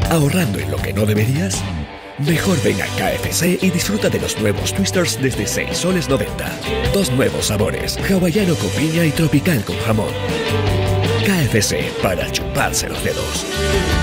¿Ahorrando en lo que no deberías? Mejor ven a KFC y disfruta de los nuevos Twisters desde 6 soles 90. 2 nuevos sabores, hawaiano con piña y tropical con jamón. KFC, para chuparse los dedos.